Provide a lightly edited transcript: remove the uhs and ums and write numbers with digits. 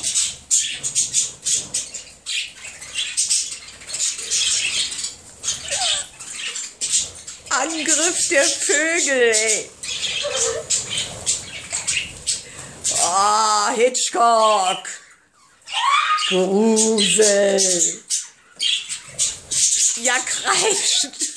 Angriff der Vögel, ey. Ah, Hitchcock. Grusel. Ja, kreischt.